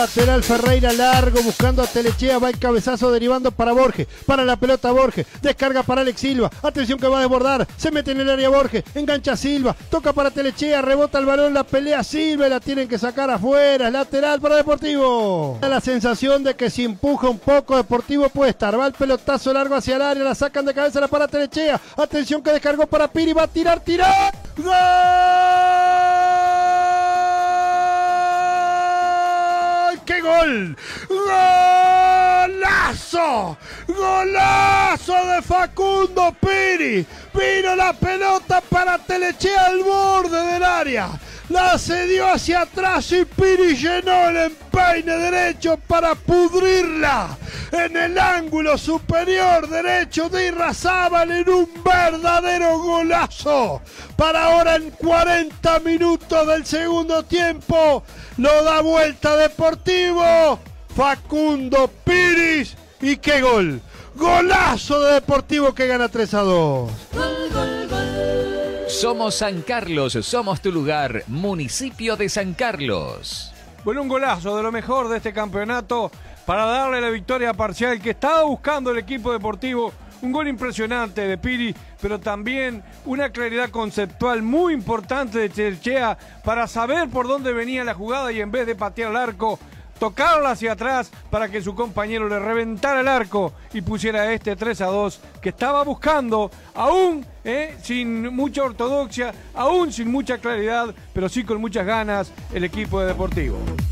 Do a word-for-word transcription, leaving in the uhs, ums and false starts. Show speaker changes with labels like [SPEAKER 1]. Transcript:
[SPEAKER 1] Lateral Ferreira largo buscando a Telechea, va el cabezazo derivando para Borges, para la pelota Borges, descarga para Alex Silva, atención que va a desbordar, se mete en el área Borges, engancha Silva, toca para Telechea, rebota el balón, la pelea Silva y la tienen que sacar afuera, lateral para Deportivo. Da la sensación de que si empuja un poco Deportivo puede estar, va el pelotazo largo hacia el área, la sacan de cabeza, la para Telechea, atención que descargó para Piri, va a tirar, tirar, ¡gol! ¡Qué gol! ¡Golazo! ¡Golazo de Facundo Piri! Vino la pelota para Telechea al borde del área. La cedió hacia atrás y Piri llenó el empeine derecho para pudrirla en el ángulo superior derecho de Irrazábal en un verdadero golazo. Para ahora en cuarenta minutos del segundo tiempo lo da vuelta Deportivo. Facundo Piris y qué gol. Golazo de Deportivo que gana tres a dos.
[SPEAKER 2] Gol, gol, gol. Somos San Carlos, somos tu lugar, municipio de San Carlos.
[SPEAKER 3] Bueno, un golazo de lo mejor de este campeonato para darle la victoria parcial que estaba buscando el equipo deportivo. Un gol impresionante de Piri, pero también una claridad conceptual muy importante de Telechea para saber por dónde venía la jugada y en vez de patear al arco, tocarla hacia atrás para que su compañero le reventara el arco y pusiera este tres a dos que estaba buscando, aún eh, sin mucha ortodoxia, aún sin mucha claridad, pero sí con muchas ganas, el equipo de Deportivo.